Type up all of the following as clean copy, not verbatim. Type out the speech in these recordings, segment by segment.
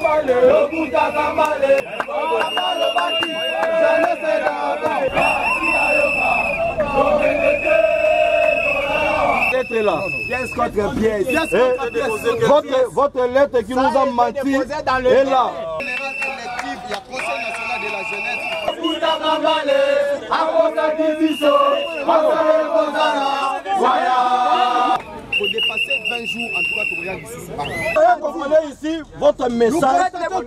Là. Pièce contre pièce. Votre lettre qui nous a menti est là. Général collectif, il y a Conseil national de la jeunesse. Il faut dépasser 20 jours en tout cas pour regarder ici. Vous comprenez ici votre message.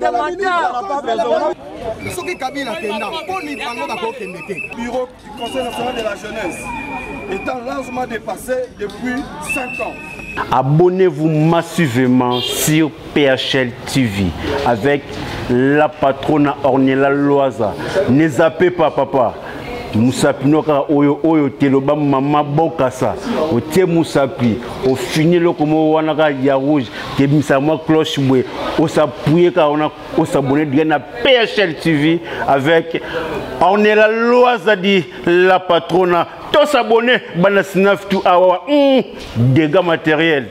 Ce qui Kabila Kenda, pour nous prendre le bureau du Conseil national de la jeunesse étant largement dépassé depuis 5 ans. Abonnez-vous massivement sur PHL TV avec la patronne Ornella Loaza. Ne zappez pas papa. Moussapi noka oyo oyo teloba mama bokasa o tie Moussapi o fini le komo wanaka ya rouge ke misama cloche bwe o s'appuyer ka on a o s'abonner de na PHL TV avec Ornella Loaza dit la patronne to s'abonner bana snaf tout awa dégâts matériels.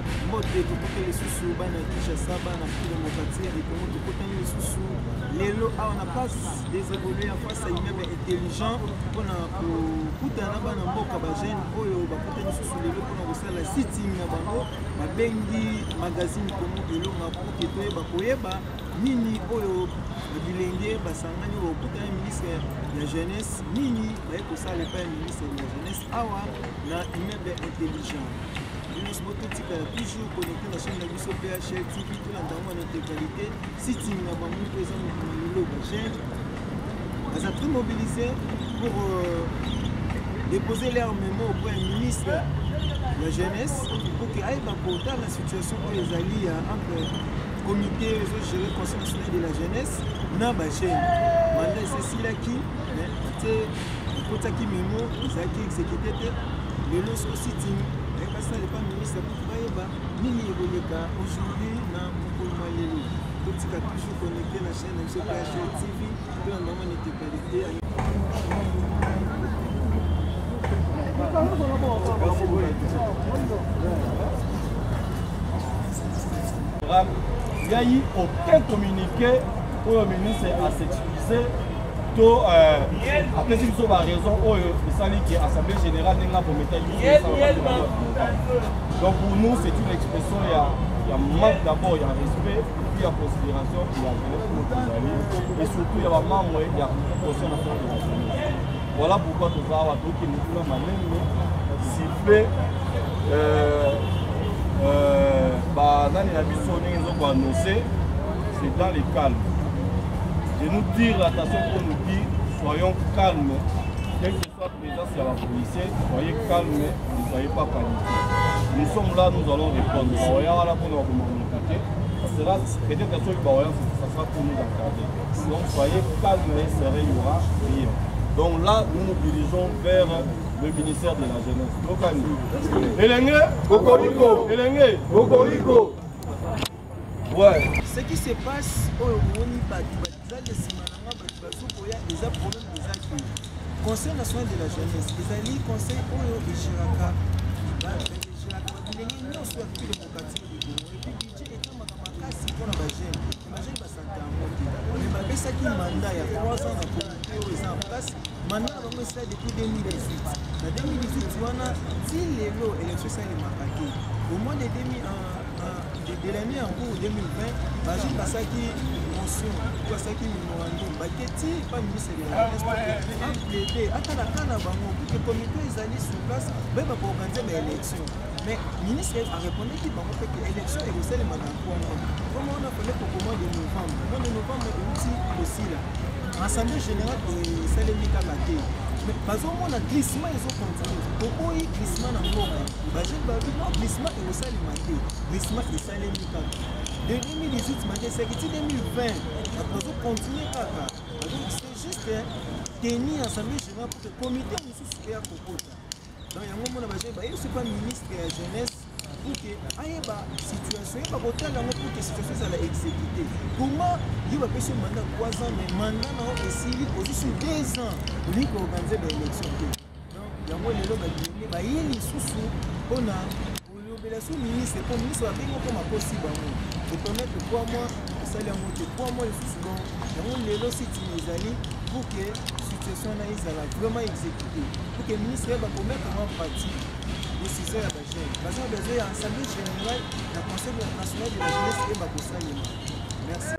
Désévoluer en face à immeuble intelligent pour kutana bana mboka ba jeune oyo ba kutani susu lelo pour kosala sitting na bango ba bengi magazine comme elonga pour que to ba koyeba nini oyo bilenge basangani o kutani ministre ya jeunesse nini ba kosala pa ministre ya jeunesse awa na immeuble intelligent. Nous sommes toujours connectés à la chaîne de PHL TV, tout l'entendement en intégralité, sitting na bango présent na lelo ba jeune. Ils ont tout mobilisé pour déposer leur mémo au Premier ministre de la jeunesse pour qu'il aille dans la situation où ils allaient entre le comité géré Conseil national de la jeunesse na ba jeune. Mandat c'est là qui mais c'est qui mémo ils ont exécuté le lot au sitting et parce que le Premier ministre pour travailler nini eboleka aujourd'hui na mokolo malelo. Toujours connecté à la chaîne de PHL TV, tout le monde est qualité. Il n'y a eu aucun communiqué pour le ministre à s'excuser. Après, si vous avez raison, c'est l'Assemblée générale pour mettre. Donc pour nous, c'est une expression, il y a manque d'abord, il y a respect. Il y a considération, il y a et surtout il y a membre, il y a conseil national de la jeunesse. Voilà pourquoi nous avons tout nous voulons siffler c'est dans les calmes. De nous dire l'attention pour nous dire soyons calmes, quelle que soit la présence de la police, soyez calmes, ne soyez pas paniqués. Nous sommes là, nous allons répondre. Soyons là pour nous communiquer. Peut-être que ça sera pour nous encadrer. Donc soyez calmes et sereins, il y aura rien. Donc là, nous nous dirigeons vers le ministère de la jeunesse. Elenge, Cocorico, Elenge, Cocorico. Ouais. Ce qui se passe au Conseil national de la jeunesse, les alliés conseil Oyo et Chiraka, qui mandat il y a 3 ans dans comité en place. Maintenant, on a ça depuis 2018. En 2018, on a dit les lots élections ça les macaqués. Au mois de l'année en cours 2020, j'ai passé qui mention, passé qui mémorandum, qui pas ministre de la jeunesse pour plaider. Attends la canne pour que le comité ils allaient sur place, pour organiser l'élection. Mais le ministre a répondu qu'il va faire que l'élection est aussi les mandats. Comment on a fait pour le mois de novembre? Le mois de novembre est aussi là. L'Assemblée générale de Salemika Maté. Mais par exemple, on a glissement, ils ont continué. Pourquoi il glissement dans le monde? Glissement est aussi alimenté. Glissement est Salemika. De 2018, c'est 2020. Après, on continue. C'est juste tenir l'Assemblée générale pour que le comité nous soutient à propos. Donc, il y a un moment où je suis pas ministre de la jeunesse pour que la situation pour que la situation soit exécutée. Comment il va faire ce mandat 3 ans, mais maintenant aussi il est sur 2 ans pour organiser l'élection. Donc, il y a un moment où il y a sous on a l'obéissance ministre, le ministre va bien comme possible. De permettre 3 mois, basali yango te 3 mois lisusu bon yango lelo sitini ezali pour que situation na ezala vraiment exécuté pour que ministre yeba komettre en pratique décision ya bajeune baza besoin ya assemblée générale na conseil national de la jeunesse yeba kosalema. Merci.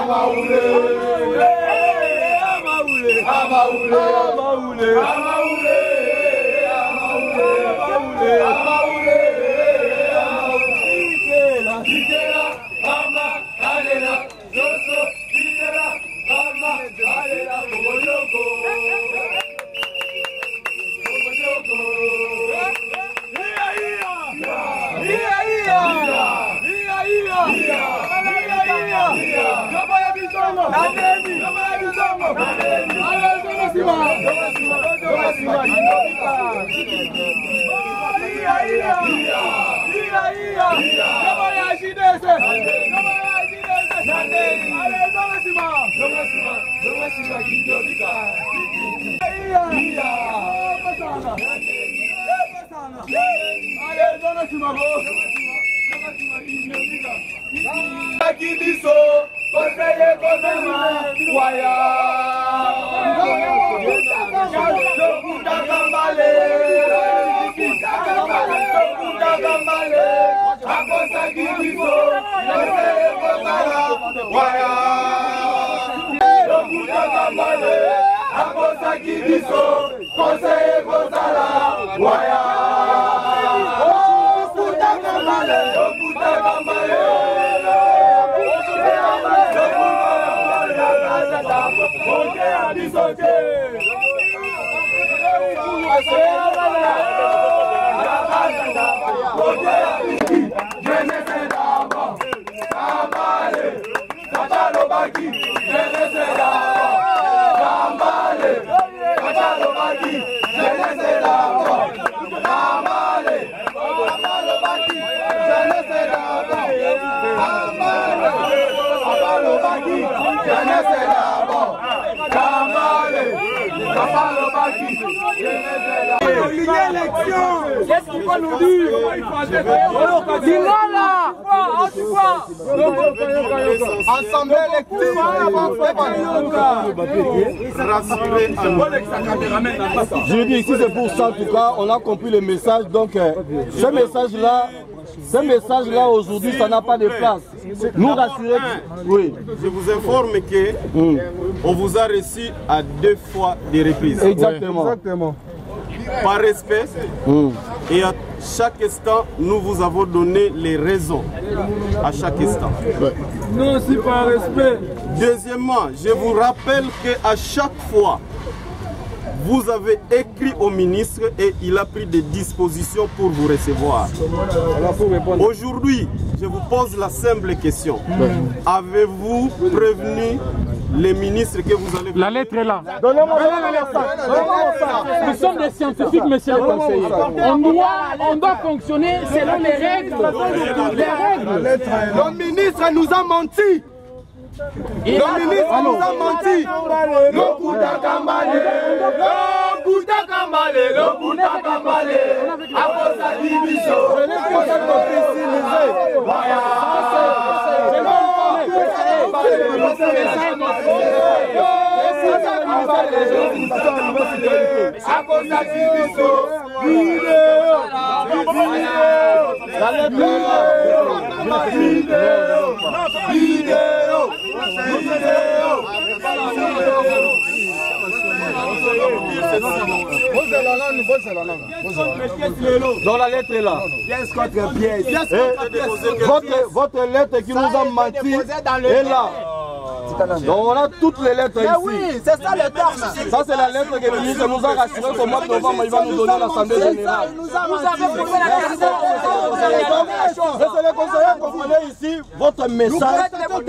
Qu'est-ce qu'il faut nous dire? Assemblée élective. Je dis ici c'est pour ça en tout cas, on a compris le message. Donc ce message-là aujourd'hui, ça n'a pas de place. Nous rassurer. Oui. Je vous informe que on vous a reçu à 2 fois des reprises. Exactement. Par respect, et à chaque instant, nous vous avons donné les raisons. À chaque instant. Non, c'est par respect. Deuxièmement, je vous rappelle qu'à chaque fois, vous avez écrit au ministre et il a pris des dispositions pour vous recevoir. Aujourd'hui, je vous pose la simple question. Avez-vous prévenu les ministres que vous allez... La lettre est là. Nous sommes des scientifiques, monsieur le conseiller. On doit fonctionner selon les règles. Le ministre nous a menti. Le ministre nous a menti. Le Bouddha Kambale, à cause de division. Dans la lettre est là. Votre lettre qui nous a menti est là. Donc on a toutes les lettres ici. Oui, c'est ça le terme. Ça c'est la lettre que le ministre nous a rassuré qu'au mois de novembre il va nous donner à l'Assemblée générale. Vous avez posé la question. Monsieur le conseiller, comprenez ici votre message.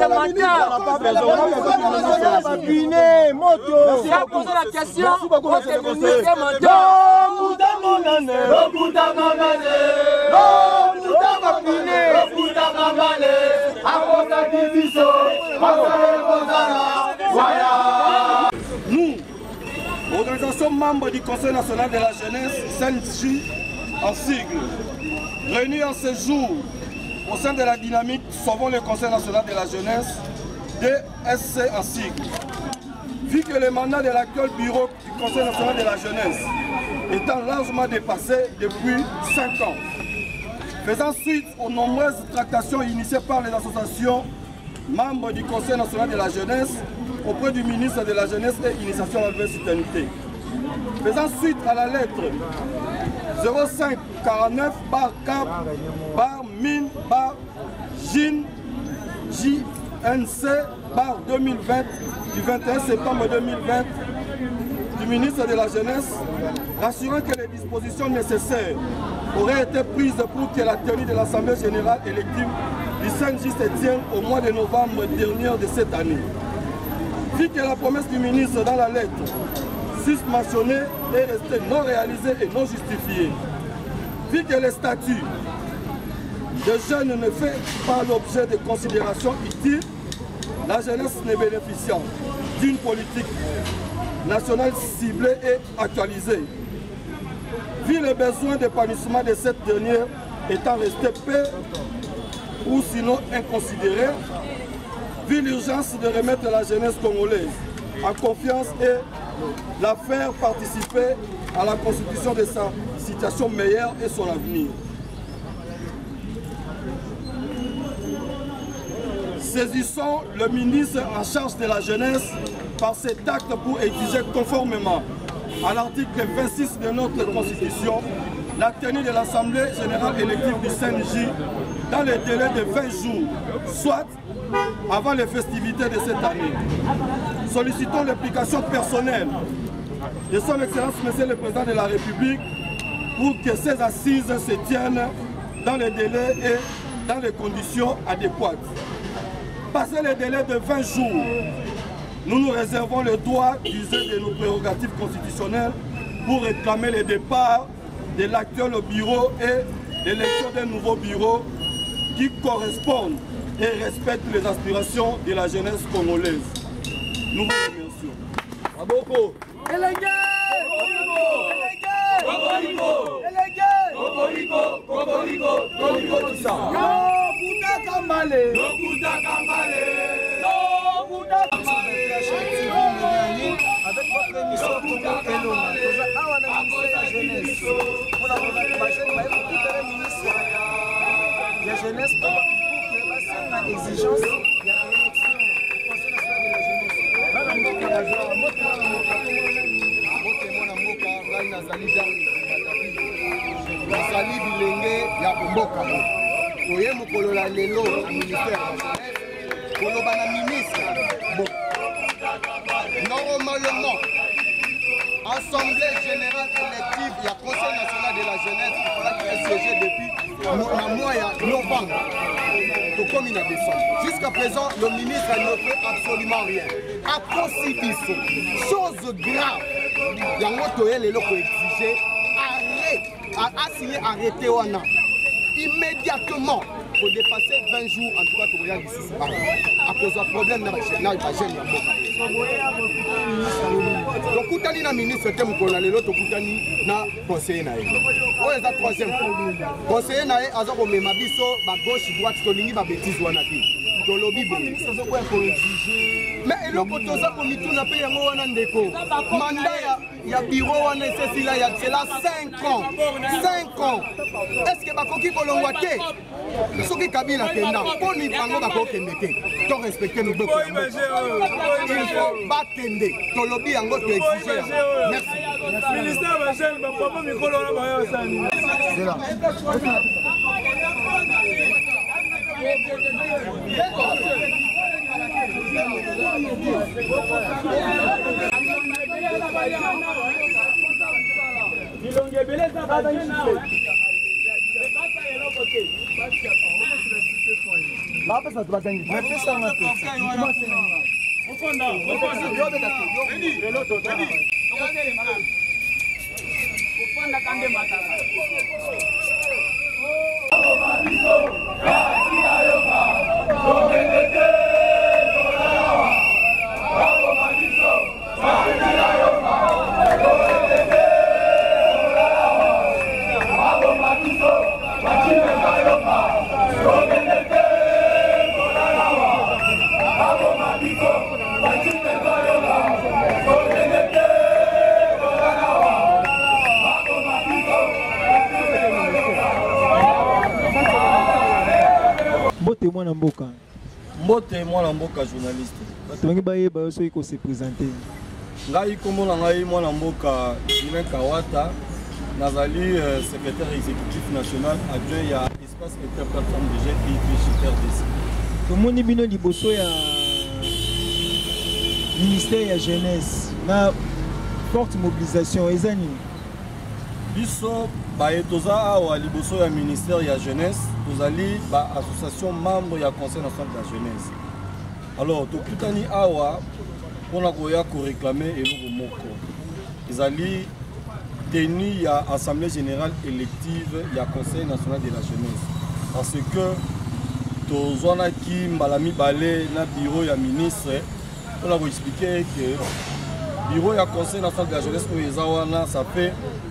Nous, organisation membre du Conseil national de la jeunesse, CNJ en sigle, réunis en ce jour au sein de la dynamique Sauvons le Conseil national de la jeunesse, DSC en sigle. Vu que le mandat de l'actuel bureau du Conseil national de la jeunesse étant largement dépassé depuis 5 ans, faisant suite aux nombreuses tractations initiées par les associations membre du Conseil national de la jeunesse, auprès du ministre de la Jeunesse et Initiation à la citoyenneté. Faisant suite à la lettre 0549 /cap /min /jin JNC 2020 du 21 septembre 2020 du ministre de la Jeunesse, rassurant que les dispositions nécessaires auraient été prises pour que la tenue de l'Assemblée générale élective du 5 se tienne au mois de novembre dernier de cette année. Vu que la promesse du ministre dans la lettre mentionnée est restée non réalisée et non justifiée. Vu que le statut de jeune ne fait pas l'objet de considérations utiles, la jeunesse ne bénéficiant d'une politique nationale ciblée et actualisée. Vu le besoin d'épanouissement de cette dernière étant resté peu ou sinon inconsidéré, vu l'urgence de remettre la jeunesse congolaise en confiance et la faire participer à la constitution de sa situation meilleure et son avenir. Saisissons le ministre en charge de la jeunesse par cet acte pour exiger conformément à l'article 26 de notre Constitution la tenue de l'Assemblée générale élective du CNJ dans le délai de 20 jours, soit avant les festivités de cette année. Sollicitons l'implication personnelle de son Excellence Monsieur le Président de la République pour que ces assises se tiennent dans les délais et dans les conditions adéquates. Passé le délai de 20 jours, nous nous réservons le droit d'user de nos prérogatives constitutionnelles pour réclamer le départ de l'actuel bureau et l'élection d'un nouveau bureau qui correspondent et respectent les aspirations de la jeunesse congolaise. Nous vous remercions. Aboko. Avec votre émission Congo Hello, awa na ministère ya jeunesse pour la jeune ministre ya jeunesse pour que basenga exigence ya élection au Conseil national de la jeunesse. Nazali bilenge ya mboka oye mokolola lelo na ministère ya jeunesse koloba na ministre normalement Assemblée générale élective et Conseil national de la jeunesse qui a siégé depuis le mois de novembre comme il a décembre. Jusqu'à présent, le ministre ne fait absolument rien. À constitution, chose grave, il y a un autre qui exige arrêter Wana immédiatement pour dépasser 20 jours en tout cas pour regarder ici à cause d'un problème dans la jeune. Donc Koutani na ministre te mukona lelo to Koutani na conseiller na ye. Oyo eza troisième conseiller na ye aza ko mema biso ba gauche droite to lingi ba bêtise wana te. To lobi bo. Mais eloko toza ko mituna pe yango wana ndeko. Mandat ya bureau wana c'est là c'est là 5 ans. 5 ans. Est-ce que bakoki kolongwa te? Soki Kabila kenda poni bango bakokende te. To respecter nous beaucoup. Il faut bakende. To lobi yango to exiger. Merci. Ministère de jeune ba papa mikolo na ba yo sani. C'est là. Bote mwana mboka Mbote mwana mboka journaliste. Batongi baye ba so iko se présenter. Ngai kombo na ngai mwana mboka Julien Kawata nazali secrétaire exécutif national adjoint ya espace Inter plateforme de jeunes et RDC. Tomoni bino liboso ya ministère ya jeunesse na forte mobilisation ezani. Biso baye toza awa liboso ya ministère ya jeunesse tozali ba association membre ya conseil national de la jeunesse. Alors tokutani awa pona koya ko réclamer eloko moko. Ezali tenue ya assemblée générale élective ya conseil national de la jeunesse parce que tozwana ki mbalami balé na bureau ya ministre pona ko expliquer que bureau ya conseil national de la jeunesse o ezawana ça fait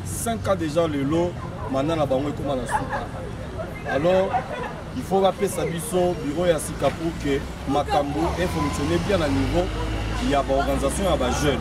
5 ans déjà le lot maintenant la bango ekoma na suka. Alors il faut rappeler sa biso bureau ya sika pour que makambo ait fonctionné bien à niveau il y a une organisation à bas jeunes.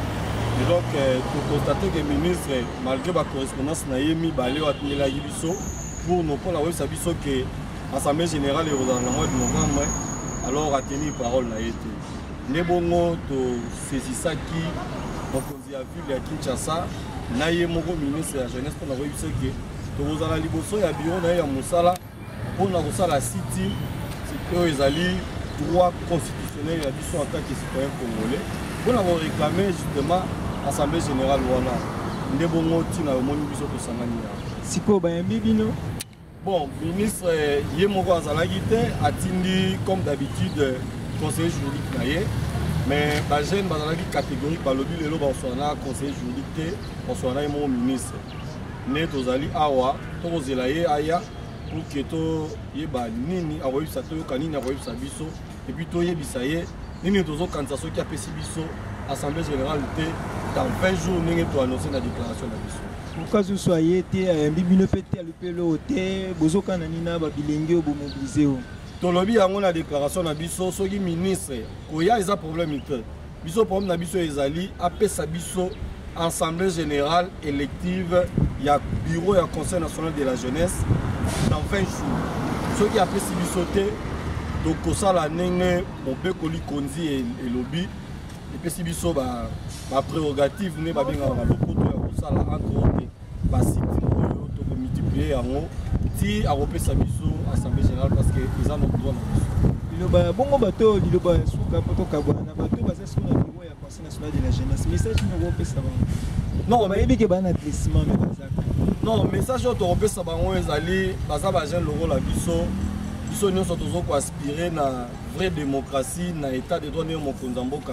Et donc pour constater que le ministre malgré la correspondance na yemi balé wa tindela biso pour nous pour la web sa biso que l'Assemblée générale est au mois de novembre alors a tenu parole na été. Nebongo to saisissaki mokonzi ya ville ya Kinshasa na ye moko ministre ya jeunesse pour la web ce que to ozala liboso ya bureau na ya musala pour na kosala city c'est que ezali droit constitutionnel ya biso en tant que citoyen congolais pour na réclamer justement assemblée générale wana ndebongo tina omoni biso to sangani ya siko bayambi bino. Bon, ministre Yemoko Azalagite atindi comme d'habitude conseiller juridique naye, mais la jeune bazalaki catégorique par le but de l'obaswana conseiller juridique on soit là mon ministre. Né tozali awa tozelaye aya pour que to yeba nini awoyi sato kanini awoyi sabiso et puis to yebisaye nini tozo kanisa so ki apesi biso assemblée générale dans 20 jours nini to annoncer la déclaration de biso. Pourquoi vous soyez été un bibino pété à l'UPLO, bozoka nanina babilenge bo mobiliser. Tolobi yango na déclaration na biso soki ministre koya eza problème ite. Biso problème na biso ezali apesa biso assemblée générale élective ya bureau ya conseil national de la jeunesse dans 20 jours. Soki apesi biso te tokosala ndenge mobekoli konzi et lobby epesi biso ba prérogative ne babenga na lopoto ya kosala entre autres basiti oyo tokomultiplier yango ti akopesa biso assemblée générale parce que eza na droit na biso liloba bongo bato liloba suka poto kabwana bato baza sur na bureau ya conseil national de la jeunesse message ni kopesa bango non bayebi ke bana glissement mais bazaka non message oyo tokopesa bango ezali baza ba jeune loko la biso biso nyonso tozoko aspirer na vraie démocratie na état de droit ne mokonzi mboka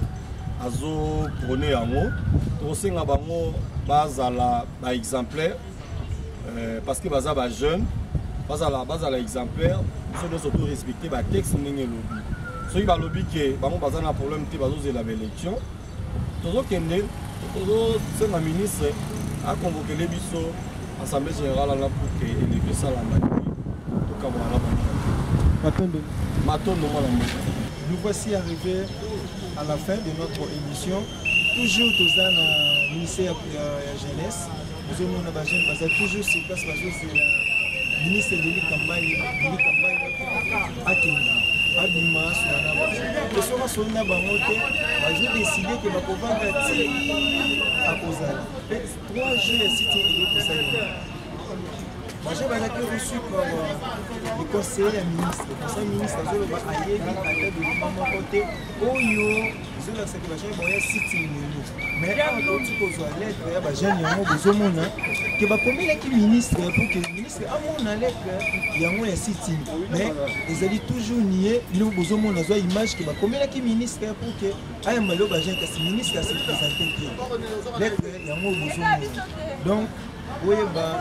azo prôner yango tosenga bango bazala ba exemplaire parce que baza ba jeune bazala exemplaire biso nyonso to respecter ba texte ndenge lobby soki ba lobby ke bango baza na problème te bazozela ba élection tozokende tozosenga ministre a convoqué les biso assemblée générale là pour que élection salama tokamwana Matondo. Nous voici arrivés à la fin de notre émission. Toujours dans le ministère de la jeunesse. Nous avons toujours sur place le ministre de l'Ikambani Abima nous sommes sur la banque. Décidé que va pouvoir à Kozala. 3 jours ici. Moi j'ai reçu par le conseiller ministre. Le conseiller ministre a dit que le côté Oyo, la sécurité est sitting. Mais quand on dit qu'on soit lettre, il y a des gens qui va commettre le ministre pour que le ministre a mon lettre, il y a un sitting. Mais ils allaient toujours nier, ils ont besoin d'une image qui va commettre le ministre pour que le ministre a se présenté. Lettre, il y a un besoin. Donc, oui,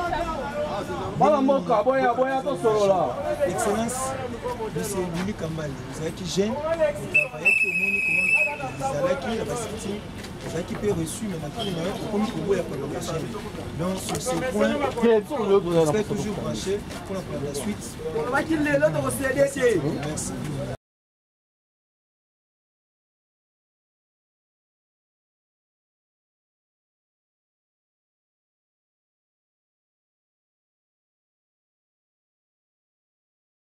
Excellence, monsieur Billy Kambali, vous avez qui gêne, vous travaillez qui au monde, vous avez qui la city, vous avez qui peut reçu, mais maintenant, comme vous voyez la chaîne. Donc, sur ces points, vous serez toujours branché pour la suite. Merci.